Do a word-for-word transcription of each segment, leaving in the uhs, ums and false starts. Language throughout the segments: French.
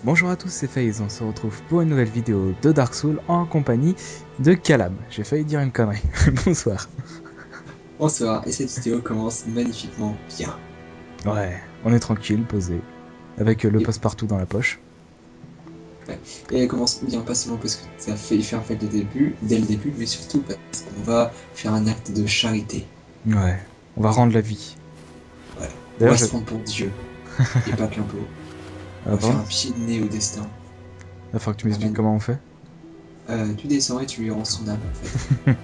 Bonjour à tous, c'est FaZe, on se retrouve pour une nouvelle vidéo de Dark Souls en compagnie de Calab. J'ai failli dire une connerie. Bonsoir. Bonsoir, et cette vidéo commence magnifiquement bien. Ouais, on est tranquille, posé, avec le Et, passe-partout dans la poche. ouais. Et elle commence bien, pas seulement parce que ça a failli faire fait dès le début, dès le début, mais surtout parce qu'on va faire un acte de charité. Ouais, on va rendre la vie. Ouais. On D'ailleurs, va je... se rendre pour Dieu, et pas qu'un peu. Ah, On va faire vraiment un pied de nez au destin. Il faut que tu On m'expliques amène... comment on fait. Euh, tu descends et tu lui rends son âme, en fait.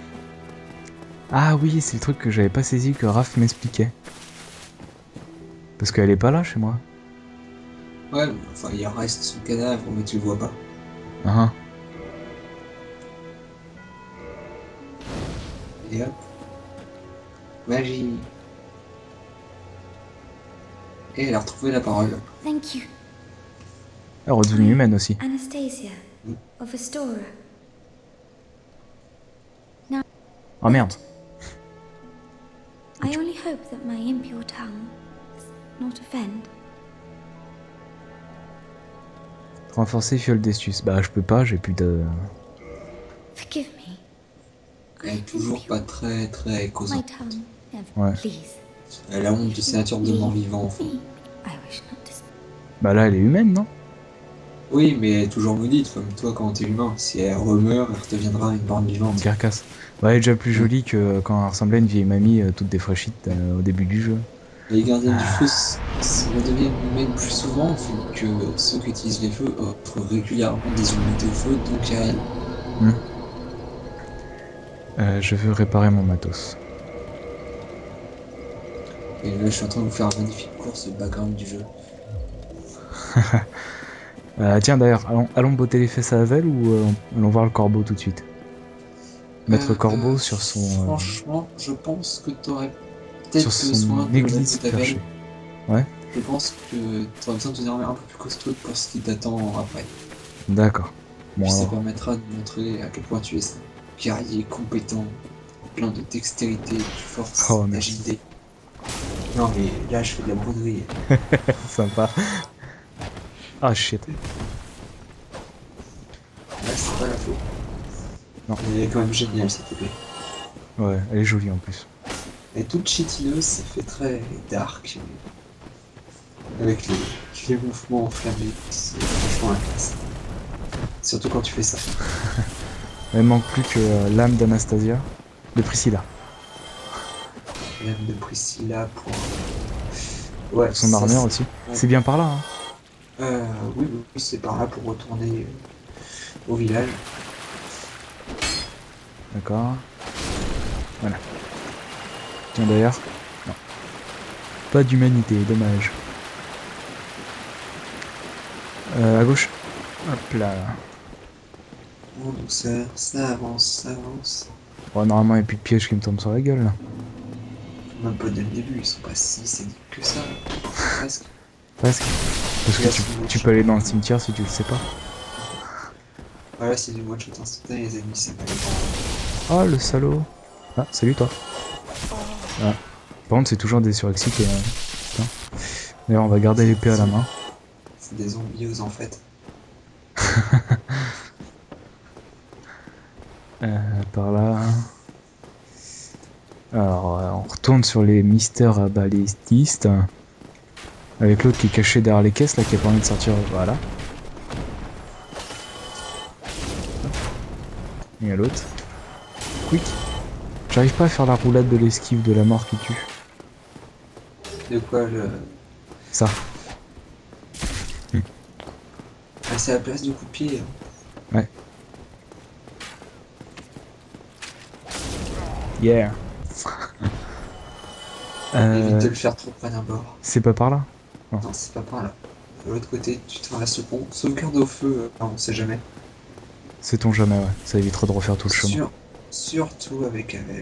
Ah oui, c'est le truc que j'avais pas saisi que Raph m'expliquait. Parce qu'elle est pas là chez moi. Ouais, enfin, il reste son cadavre, mais tu le vois pas. Ah, Et hop. Magie. Et elle a retrouvé la parole. Thank you. elle est redevenue humaine aussi. Anastasia of Astora. Oh merde. I only hope that my impure tongue does not offend. Renforcer fiole d'estus. Bah je peux pas, j'ai plus de... Forgive me. Elle est toujours pas très très My causante. tongue, never, Ouais. please. Elle a honte de sa nature de mort-vivant, enfin. Me. I wish not to. Bah là elle est humaine, non? Oui, mais elle est toujours maudite, comme toi quand t'es humain. Si elle remeurt, elle redeviendra une borne vivante. Carcasse. Ouais, elle est déjà plus jolie que quand elle ressemblait à une vieille mamie euh, toute défraîchite euh, au début du jeu. Les gardiens du feu redeviennent humaines plus souvent, vu que ceux qui utilisent les feux offrent régulièrement des unités au feu, donc à elle. Hmm. Euh, je veux réparer mon matos. Et là, je suis en train de vous faire une magnifique course background du jeu. euh, tiens d'ailleurs, allons, allons botter les fesses à Havel ou euh, allons voir le corbeau tout de suite? Mettre Euh, le corbeau euh, sur son... Euh, Franchement, je pense que t'aurais peut-être sur besoin son de église ta perchée. veine. Ouais, Je pense que t'auras besoin de tenir un peu plus costaud pour ce qui t'attend après. d'accord. Bon Puis ça alors, permettra de montrer à quel point tu es guerrier compétent, plein de dextérité, de force, Oh, merci. d'agilité. Non mais là je fais de la broderie. sympa. Ah shit. Là c'est pas la faute. Non. Elle est quand même géniale cette épée. Ouais, elle est jolie en plus. Elle est toute chétineuse, ça fait très dark. Avec les, les mouvements enflammés, c'est franchement la classe. Surtout quand tu fais ça. Il manque plus que euh, l'âme d'Anastasia, de Priscilla. L'âme de Priscilla pour... Ouais, Son ça, armure c'est- aussi. ouais. C'est bien par là, hein. Euh, oui, oui, oui, c'est par là pour retourner euh, au village. D'accord. Voilà. Tiens d'ailleurs. Non. Pas d'humanité, dommage. Euh, à gauche. Hop là. En douceur, ça avance, ça avance. Bon, normalement il n'y a plus de pièges qui me tombent sur la gueule là. Même pas dès le début, ils sont pas si séduits que ça. Presque. Presque. Parce que tu, tu peux aller dans le cimetière si tu le sais pas. Voilà, c'est du one shot instantané, les ennemis, c'est pas les Oh le salaud. Ah, salut toi. Ah. Par contre c'est toujours des surexcités. Hein. Putain. D'ailleurs on va garder l'épée à la main. C'est des zombies en fait. Euh, par là. Alors euh, on retourne sur les mystères balististes. Avec l'autre qui est caché derrière les caisses là qui a permis de sortir. Voilà. Et à l'autre. Quick. J'arrive pas à faire la roulade de l'esquive de la mort qui tue. De quoi le... Ça. Ah, c'est à la place du coup de pied. Hein. Ouais. Yeah. Évite euh, de le faire trop près d'un bord. c'est pas par là. Non, c'est pas par là. De l'autre côté, tu traverses le pont. Sauvegarde au feu, euh, on sait jamais. Sait-on jamais, ouais. Ça évitera de refaire tout le chemin. Sur... Surtout avec Havel.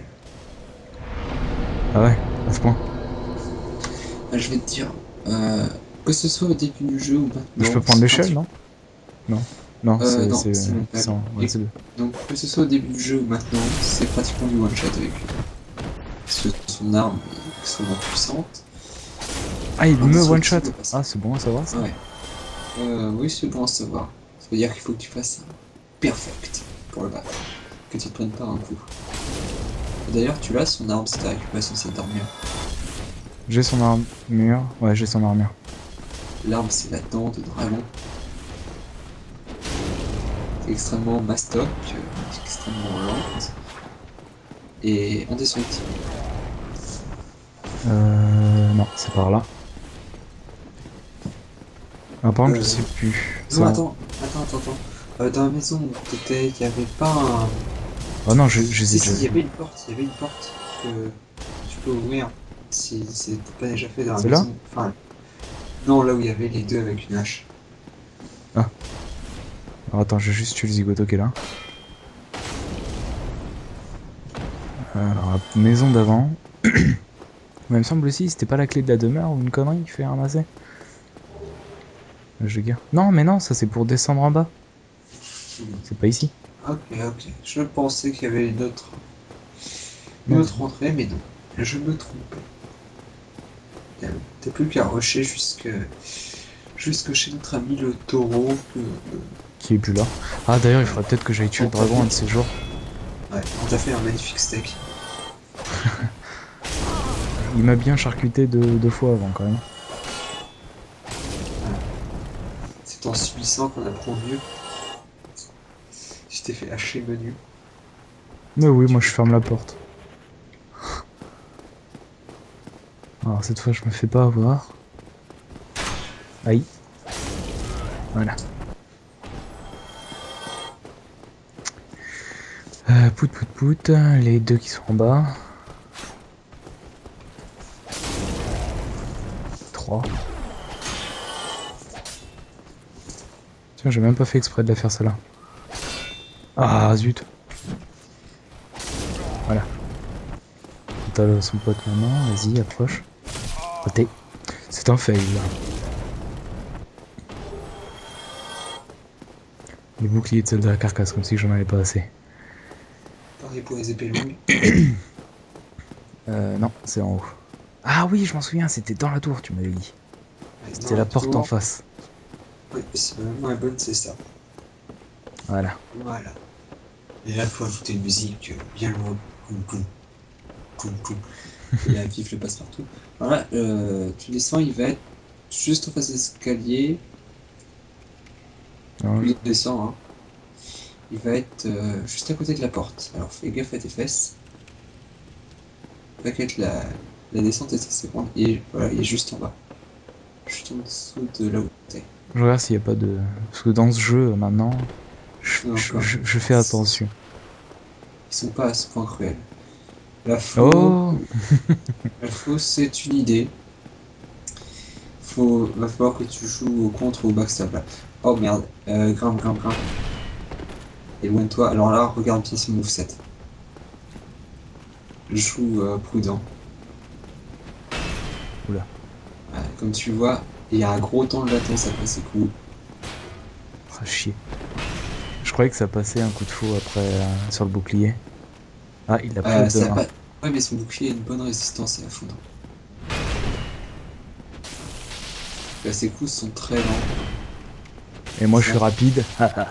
Ah ouais, à ce point. Ah, je vais te dire, euh, que ce soit au début du jeu ou maintenant. Je peux prendre l'échelle, non? Non. Non, Euh, c'est... non, c'est c'est même pas c'est en- lui. ouais, c'est deux. Donc que ce soit au début du jeu ou maintenant, c'est pratiquement du one shot avec lui. Parce que son arme est extrêmement puissante. Ah, il Un me seul one shot. tir de passe. Ah, c'est bon à savoir ça. Ouais. Euh, oui, c'est bon à savoir. Ça veut dire qu'il faut que tu fasses un perfect pour le battre. Que tu te prennes pas un coup. D'ailleurs, tu l'as son arme si t'as récupéré son set d'armure. J'ai son armure. Ouais, j'ai son armure. L'arme, c'est la dent de dragon. C'est extrêmement mastoc, euh, extrêmement lente. Et indestructible. Euh... Non, c'est par là. Ah, par contre, Euh, je sais plus. Non, Ça... attends, attends, attends, attends. Euh, dans la maison où t'étais, il y avait pas un... Oh non, je, je les ai Si, déjà si, il y vus. avait une porte, il y avait une porte que tu peux ouvrir si c'est pas déjà fait dans la C'est là? maison. Enfin, non, là où il y avait les deux avec une hache. Alors attends, je vais juste tuer le zigoto qui est là. Alors, la maison d'avant. Mais il me semble aussi, c'était pas la clé de la demeure ou une connerie qu'il fait ramasser. Je gare. Non, mais non, ça c'est pour descendre en bas. C'est pas ici. Ok, ok. Je pensais qu'il y avait une autre, une Non. autre entrée, mais non. Je me trompais. Euh, T'as plus qu'à rusher jusque, jusque chez notre ami le taureau. Que, euh, Qui est plus là. Ah, d'ailleurs, il faudrait peut-être que j'aille tuer le dragon un de ces jours. Ouais, on t'a fait un magnifique steak. Il m'a bien charcuté deux, deux fois avant quand même. C'est en subissant qu'on apprend mieux. Je t'ai fait hacher menu. Mais oui, moi je ferme la porte. Alors cette fois je me fais pas avoir. Aïe. Voilà. Euh, pout pout pout, les deux qui sont en bas. trois. Tiens, j'ai même pas fait exprès de la faire celle-là. Ah zut. Voilà. T'as son pote maintenant, vas-y, approche. Raté. C'est un fail là. Les boucliers de celle de la carcasse, comme si j'en avais pas assez. Pareil pour les épées longues. Euh, non, c'est en haut. Ah oui, je m'en souviens, c'était dans la tour, tu m'avais dit. C'était la porte en face. Oui, c'est vraiment moins bonne, c'est ça. Voilà. Voilà. Et là, il faut ajouter une musique euh, bien loin. Coum, coum. Coum, coum. Et la vif le passe partout. Voilà, euh, tu descends, il va être juste en face de l'escalier. Non, Tu descends, hein. Il va être euh, juste à côté de la porte. Alors fais gaffe à tes fesses. T'inquiète, la, la descente est assez grande. Et voilà, il est juste en bas. Juste en dessous de là où t'es. je regarde s'il n'y a pas de... Parce que dans ce jeu, maintenant, je, Non, je, encore. je- je fais attention. Ils sont pas à ce point cruels. La faux, Oh la faux c'est une idée. Faut, va falloir que tu joues au contre ou au backstab là. Oh merde, euh, grimpe, grimpe, grimpe. Éloigne-toi. Alors là, regarde bien ce moveset. Joue euh, prudent. Oula. Ouais, comme tu vois, il y a un gros temps de latence après ces coups. Ah, chier. Je croyais que ça passait un coup de fou après euh, sur le bouclier. Ah, il l'a pris Euh, de ça a un. pas... Ouais, mais son bouclier a une bonne résistance à la foudre. Là, ses coups sont très lents. Et moi je suis rapide.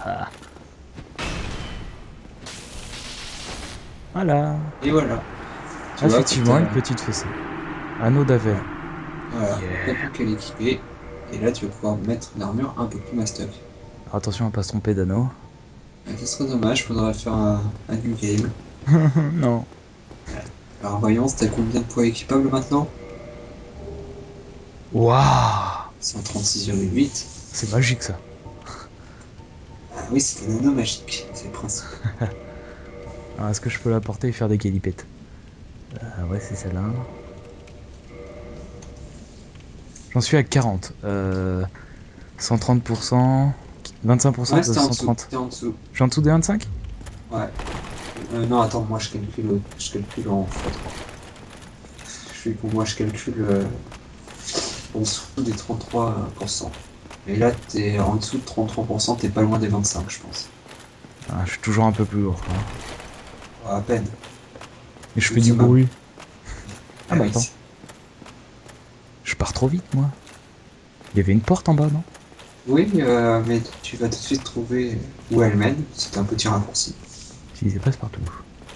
Voilà. Et voilà. Tu Ah, vois, effectivement, quand une t'as- petite fessée. Anneau d'Avel. Voilà, Yeah. t'as plus qu'à l'équiper. Et là, tu vas pouvoir mettre une armure un peu plus mastoc. Alors, attention à pas se tromper d'anneau. Euh, Ça serait dommage, faudrait faire un, un new game. Non. Alors, voyons, t'as combien de poids équipable maintenant? Waouh. cent trente-six virgule huit. C'est magique ça. Ah oui, c'est un anneau magique, c'est le principe. Alors, est-ce que je peux la porter et faire des galipettes? euh, Ouais, c'est celle-là. J'en suis à quarante. Euh, cent trente pour cent. vingt-cinq pour cent Ouais, de c'était en cent dessous. trente. C'était en dessous. Je suis en dessous des vingt-cinq? Ouais. Euh, non, attends, moi je calcule, je calcule en fois trois. Je suis pour moi, je calcule euh, en dessous des trente-trois pour cent. Et là, t'es en dessous de trente-trois pour cent, t'es pas loin des vingt-cinq, je pense. Ah, je suis toujours un peu plus lourd. Hein. Ouais, à peine. Et je Oui, fais du c'est mal. bruit. Ah Ah bah oui, attends. c'est- Je pars trop vite moi. Il y avait une porte en bas, non? Oui, euh, mais tu vas tout de suite trouver où elle mène. C'est un petit raccourci. Si, c'est passe partout.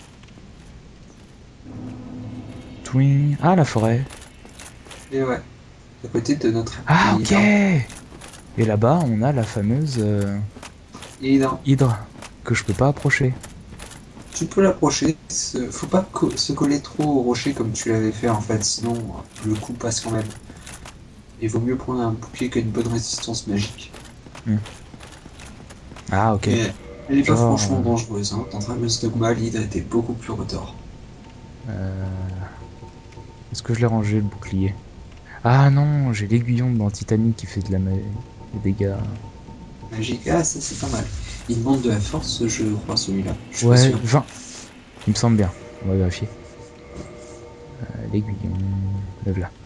Twing. Ah, la forêt. Et ouais, à côté de notre Ah, petit ok. arbre. Et là-bas, on a la fameuse euh, Et non, hydre que je peux pas approcher. tu peux l'approcher. ce- Faut pas co- se coller trop au rocher comme tu l'avais fait en fait, sinon euh, le coup passe quand même. Il vaut mieux prendre un bouclier qui a une bonne résistance magique. Hmm. Ah, ok. Mais elle est pas Genre, franchement dangereuse. Hein. Dans Dragon's Dogma, l'hydre était beaucoup plus retors. euh, est-ce que je l'ai rangé le bouclier? Ah non, j'ai l'aiguillon dans Titanic qui fait de la ma... des dégâts. Magique, ah ça c'est pas mal. Il demande de la force, je crois, celui-là. Je suis pas Ouais, sûr. vingt. Il me semble bien. On va vérifier. Euh, l'aiguillon. Lève là.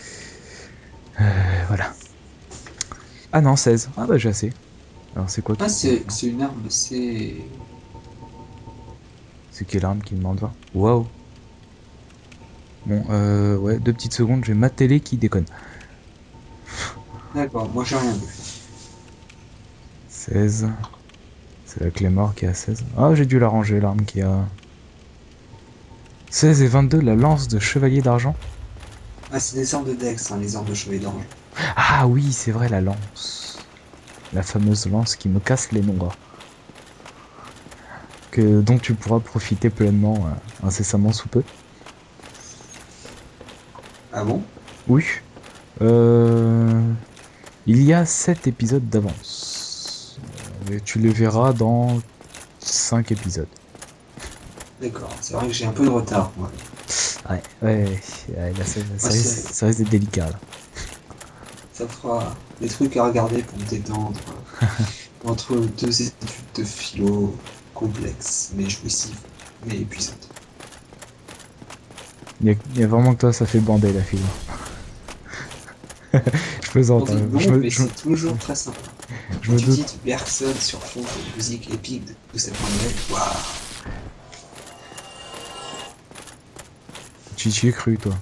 Euh, voilà. Ah non, seize. Ah bah j'ai assez. Alors c'est quoi Ah, qui... c'est c'est une arme, c'est... C'est quelle arme qui demande vingt? Waouh. Bon, euh, ouais, deux petites secondes, j'ai ma télé qui déconne. D'accord, moi j'ai rien vu. seize. C'est la Claymore qui est à seize. Ah, j'ai dû la ranger, l'arme qui a... seize et vingt-deux, la lance de chevalier d'argent. Ah, c'est des armes de Dex, hein, les armes de chevalier d'ange. Ah oui, c'est vrai, la lance. La fameuse lance qui me casse les noix. Que, dont tu pourras profiter pleinement euh, incessamment sous peu. Ah bon? Oui. Euh... Il y a sept épisodes d'avance. Euh, tu les verras dans cinq épisodes. D'accord, c'est vrai que j'ai un peu de retard, moi. Ouais, ouais, ouais, là, ça, ça Ah, risque, c'est- ça risque d'être délicat là. Ça fera des trucs à regarder pour me détendre. Entre deux études de philo complexes, mais jouissives, mais épuisantes. Il y, a, il y a vraiment que toi, ça fait bander la film. Je plaisante. On dit Hein. non, Je me, mais je, me- c'est toujours très sympa. je Quand me tu doute. dis de Bergson sur fond de musique épique de tout cette Noël, waouh! Tu y es cru, toi.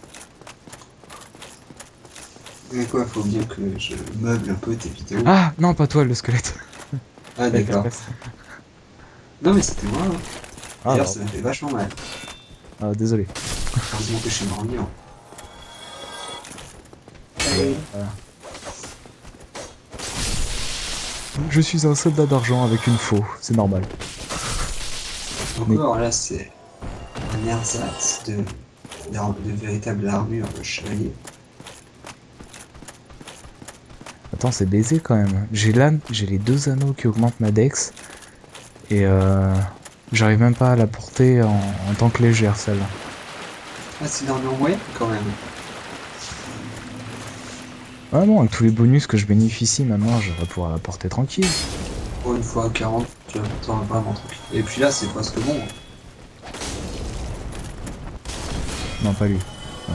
Mais quoi, faut bien que je meuble un peu tes vidéos. Ah non, pas toi, le squelette. Ah, d'accord. Express. Non, mais c'était moi. Hein. Ah, D'ailleurs, alors. ça m'a fait vachement mal. Ah, désolé. Heureusement que je suis mort vivant. Voilà. Je suis un soldat d'argent avec une faux, c'est normal. Encore, là, c'est un ersatz de, d'ar- de véritable armure de chevalier. Attends, c'est baisé quand même. J'ai là, j'ai les deux anneaux qui augmentent ma dex. Et euh, j'arrive même pas à la porter en, en tant que légère, celle-là. Ah, c'est une armure moyenne quand même. Ah non, avec tous les bonus que je bénéficie maintenant, je vais pouvoir la porter tranquille. Pour une fois à quarante, tu vas t'en vraiment tranquille. Et puis là, c'est presque bon. Non, pas lui. Ouais.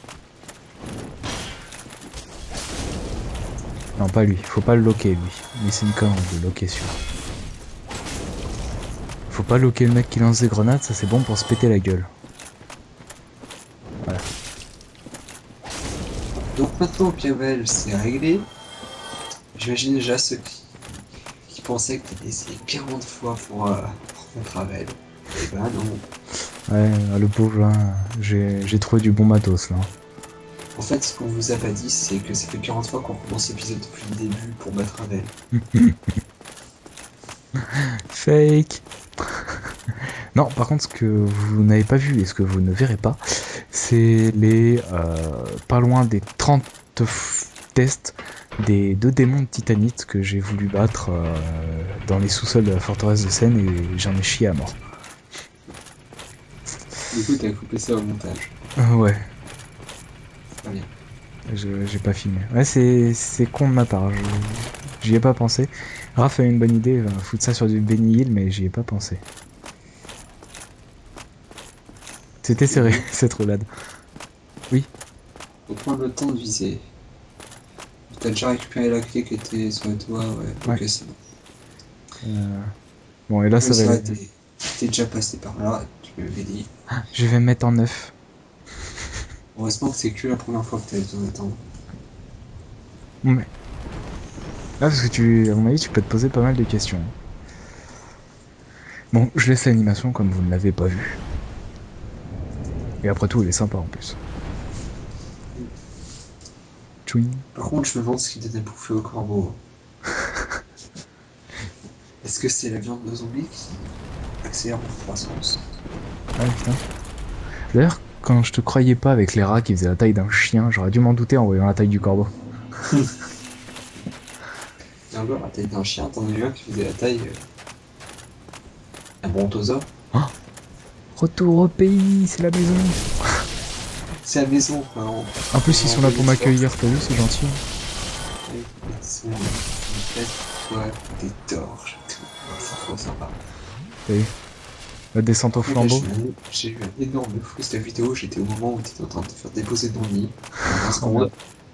Non, pas lui. Faut pas le loquer, lui. Mais c'est une connerie de loquer celui-là. Faut pas loquer le mec qui lance des grenades, ça c'est bon pour se péter la gueule. Voilà. Donc maintenant, Piervel, c'est réglé. J'imagine déjà ceux qui, qui pensaient que t'avais essayé quarante fois pour, euh, pour contre Ravel. Et ben non. Ouais, le pauvre, hein, j'ai j'ai trouvé du bon matos là. En fait, ce qu'on vous a pas dit, c'est que ça fait quarante fois qu'on recommence l'épisode depuis le début pour battre Ravel. Fake. Non, par contre, ce que vous n'avez pas vu et ce que vous ne verrez pas, c'est les euh, pas loin des trente f- tests des deux démons de titanite que j'ai voulu battre euh, dans les sous-sols de la forteresse de Seine et j'en ai chié à mort. Du coup, t'as coupé ça au montage. Euh, ouais, C'est pas bien. je- j'ai pas filmé. Ouais, c'est c'est con de ma part, je- j'y ai pas pensé. Raph a eu une bonne idée, va foutre ça sur du Benny Hill, mais j'y ai pas pensé. C'était serré, cette roulade. Faut prendre le temps de viser. T'as déjà récupéré la clé qui était sur le toit, ouais. Ouais. Ok, c'est bon. Euh, Bon, et là, ça Oui, c'est va vrai, être... t'es t'es déjà passé par là, tu m'avais dit. Je vais mettre en neuf. Heureusement que c'est que la première fois que t'avais besoin d'attendre. Ouais. parce que tu, à mon avis, tu peux te poser pas mal de questions. Bon, je laisse l'animation comme vous ne l'avez pas vue. Et après tout, elle est sympa en plus. Tchouing. Par contre, je me demande ce qu'il donne à bouffer au corbeau. Est-ce que c'est la viande de zombie qui accélère en croissance? Ah putain. D'ailleurs, quand je te croyais pas avec les rats qui faisaient la taille d'un chien, j'aurais dû m'en douter en voyant la taille du corbeau. Et encore, la taille d'un chien, t'en as eu un qui faisait la taille. Euh... Un brontosaure. Oh, retour au pays, c'est la maison. C'est la maison. Alors, en plus, ils sont là pour m'accueillir, t'as vu, c'est gentil. Ils sont en fait, toi, des torches et tout. C'est trop sympa. T'as vu la descente au flambeau. J'ai eu un énorme flou cette vidéo, j'étais au moment où tu étais en train de te faire déposer dans le lit. Oh,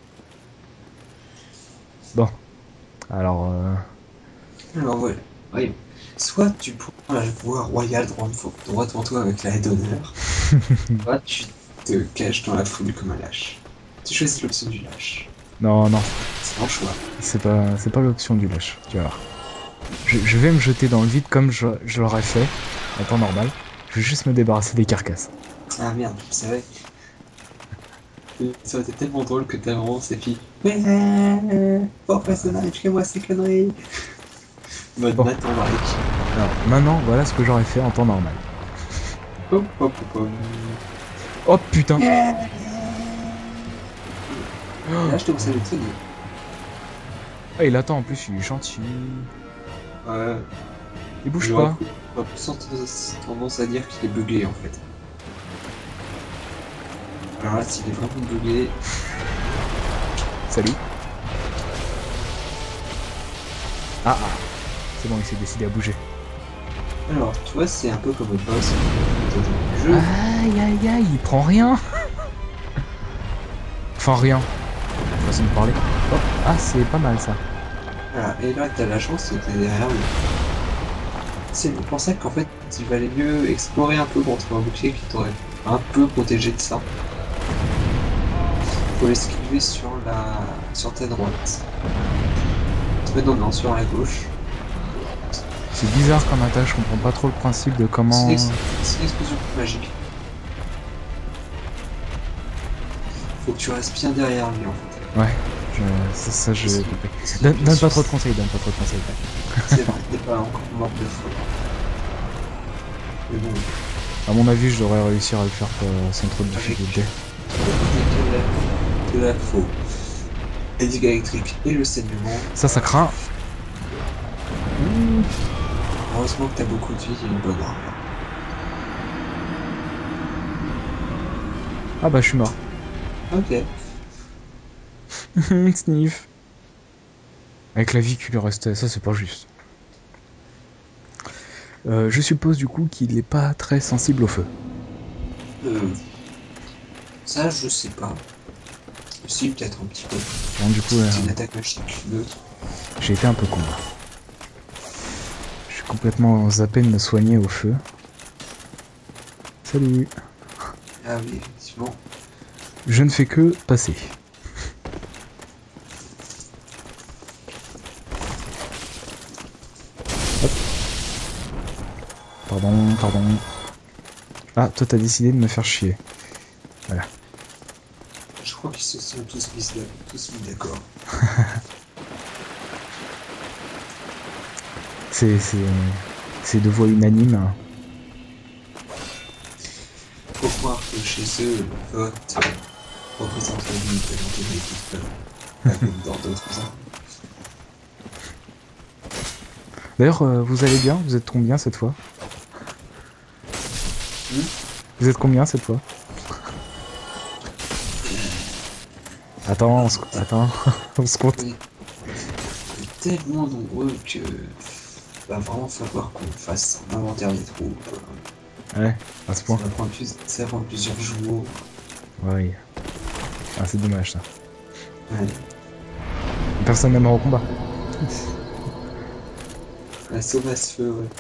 bon. Alors, euh... Alors voilà. Oui. Soit tu prends la voie royale droit devant toi avec la haie d'honneur, soit tu te caches dans la foule comme un lâche. Tu choisis l'option du lâche. Non, non. C'est ton choix. C'est pas, c'est pas l'option du lâche, tu vas voir. Je, je vais me jeter dans le vide comme je, je l'aurais fait en temps normal. Je vais juste me débarrasser des carcasses. Ah merde, c'est vrai. Ça aurait été tellement drôle que t'avances et puis... Ouais, pourquoi ça n'arrive qu'à moi ces conneries? Mode bon. Nathan Drake. Alors, maintenant, voilà ce que j'aurais fait en temps normal. Hop, hop, hop, hop. Oh putain! Yeah. Là, je te conseille le traîner. Ah, il attend en plus, il est gentil. Ouais. Il bouge pas. On a plus tendance à dire qu'il est bugué en fait. Alors là, s'il est vraiment bugué. Salut. Ah ah. C'est bon, il s'est décidé à bouger. Alors, tu vois, c'est un peu comme le boss du jeu. Aïe aïe aïe, il prend rien. Enfin, rien. Façon de parler. Oh, ah, c'est pas mal ça. Voilà, et là, t'as la chance, t'es derrière lui. C'est pour ça qu'en fait, il valait mieux explorer un peu pour trouver un bouclier qui t'aurait un peu protégé de ça. Faut l'esquiver sur la... sur ta droite. Euh, non, non, sur la gauche. C'est bizarre comme attaque, je comprends pas trop le principe de comment... C'est une explosion magique. Faut que tu restes bien derrière lui en fait. Ouais, je... ça, ça je... Donne, donne pas trop de conseils, donne pas trop de conseils. C'est vrai, t'es pas encore mort de fois. Mais bon... À mon avis, je devrais réussir à le faire euh, sans trop de difficulté. De la faux. Les dégâts électriques et le saignement. Ça, ça craint. Mmh. Heureusement que t'as beaucoup de vie et une bonne arme. Ah bah, je suis mort. Ok. Sniff. Avec la vie qui lui restait, ça c'est pas juste. Euh, je suppose du coup qu'il est pas très sensible au feu. Euh, ça, je sais pas. Si, peut-être un petit peu. Bon, du coup, c'est euh, une attaque magique neutre. J'ai été un peu con. Je suis complètement zappé de me soigner au feu. Salut. Ah oui, effectivement. Je ne fais que passer. Hop. Pardon, pardon. Ah, toi t'as décidé de me faire chier. Voilà. Je crois qu'ils se sont tous mis, tous mis d'accord. C'est c'est c'est de voix unanime. Faut croire que chez eux, le vote représente l'unité de l'intérêt dans d'autres ans. D'ailleurs, euh, vous allez bien? Vous êtes combien cette fois? Hmm Vous êtes combien cette fois? Attends, on se... Attends, on se compte. On est tellement nombreux que va vraiment falloir qu'on fasse un inventaire des troupes. Ouais, à ce point. Ça va prendre, plus... ça va prendre plusieurs jours. Ouais. Ah, c'est dommage ça. Ouais. Personne n'est mort au combat. La sauve à ce feu, ouais.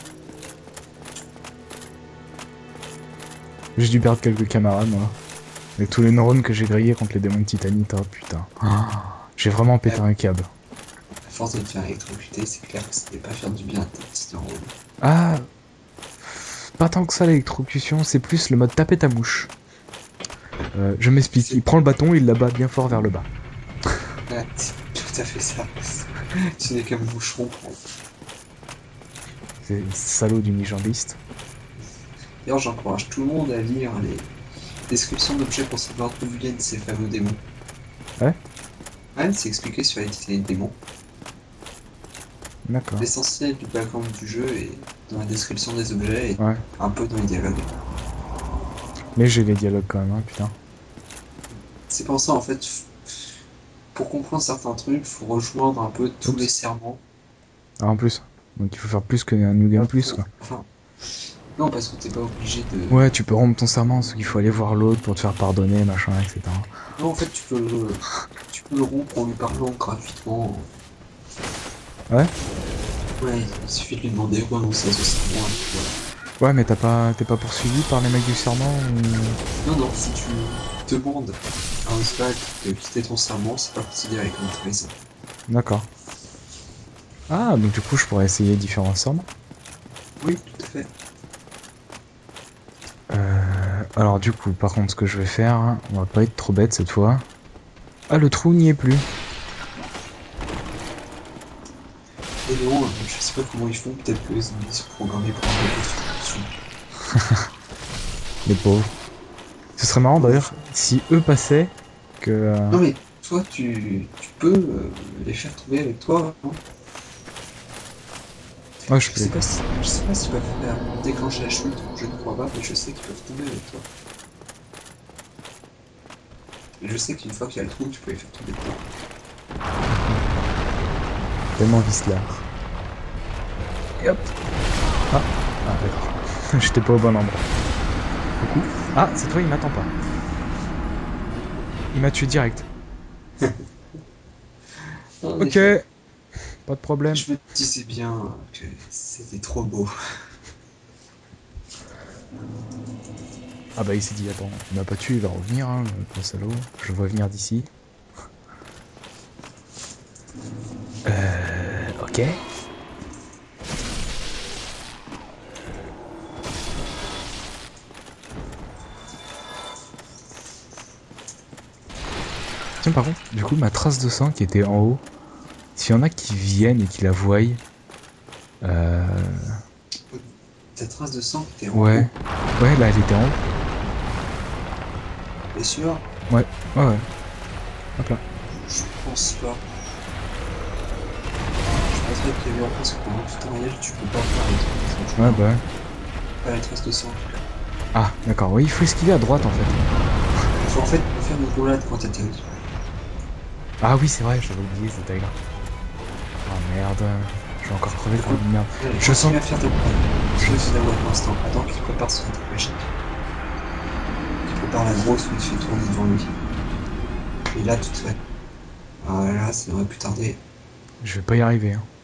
J'ai dû perdre quelques camarades, moi. Avec tous les neurones que j'ai grillés contre les démons de Titanite, oh putain. Oh, j'ai vraiment pété un câble. force de te faire électrocuter, c'est clair que ça ne pas faire du bien à tes petits neurones. Ah, pas tant que ça l'électrocution, c'est plus le mode taper ta mouche. Euh, je m'explique, il prend le bâton, il l'abat bien fort vers le bas. Ouais, c'est tout à fait ça. Tu n'es qu'un moucheron pour... C'est le salaud du mi-jambiste. D'ailleurs, j'encourage tout le monde à lire les descriptions d'objets concernant d'où viennent ces fameux démons. Ouais. Ouais, c'est expliqué sur les démons. D'accord. L'essentiel du background du jeu est dans la description des objets et Ouais. un peu dans les dialogues. Mais j'ai les dialogues quand même, hein, putain. C'est pour ça, en fait, pour comprendre certains trucs, faut rejoindre un peu tous Oups. les serments. Ah, en plus. Donc il faut faire plus qu'un New Game Plus, quoi. Enfin, non, parce que t'es pas obligé de... Ouais, tu peux rompre ton serment, sauf qu'il faut aller voir l'autre pour te faire pardonner, machin, et cetera. Non, en fait, tu peux le, tu peux le rompre en lui parlant gratuitement. Ouais. Ouais, il suffit de lui demander quoi non c'est ce serment, et puis voilà. Ouais, mais t'as pas, t'es pas poursuivi par les mecs du serment ou... Non, non, si tu demandes à un Oswald de quitter ton serment, c'est pas considéré comme trahison. D'accord. Ah, donc du coup, je pourrais essayer différents serments. Oui, tout à fait. Euh, alors du coup, par contre, ce que je vais faire, on va pas être trop bête cette fois. Ah, le trou n'y est plus. Et non, je sais pas comment ils font, peut-être que les zombies sont programmés pour avoir des destructions. Les pauvres. Ce serait marrant d'ailleurs si eux passaient que... euh, Non mais, toi, tu, tu peux euh, les faire tomber avec toi, hein. Ouais, je Je peux. sais pas si, je sais pas s'ils peuvent faire déclencher la chute, je ne crois pas, mais je sais qu'ils peuvent tomber avec toi. Et je sais qu'une fois qu'il y a le trou, tu peux les faire tomber dedans. Tellement vicelard. Et hop. Ah, ah d'accord. J'étais pas au bon endroit. Du coup... Ah, cette fois il m'attend pas. Il m'a tué direct. En Ok. effet, Pas de problème. je me disais bien que c'était trop beau. Ah bah il s'est dit, attends, il m'a pas tué, il va revenir, hein, le salaud. Je le vois venir d'ici. Euh... Ok. Tiens, par contre, du coup, ma trace de sang qui était en haut, s'il y en a qui viennent et qui la voient, euh... Ta trace de sang qui était en ouais, haut, ouais, là, elle était en haut. t'es sûr? Ouais, ouais, ouais. Hop là. Je pense pas. Je penserais qu'il y avait en place que pendant tout tutoriel, tu peux pas faire les trucs. Ouais, bah ouais. Pas la trace de sang en tout cas. Ah, d'accord, oui, il faut esquiver à droite en fait. Faut en fait faire une roulade quand t'atterris. Ah oui, c'est vrai, j'avais oublié cette taille là. Oh merde, je vais encore crever le coup de merde. Allez, Je sens... continue à faire tes roulades. Je vais te d'avoir pour l'instant. Attends qu'il prépare son truc magique. Il prépare la grosse où il se fait tourner devant lui. Et là, tout de suite. Voilà, ça devrait plus tarder. Je vais pas y arriver, hein.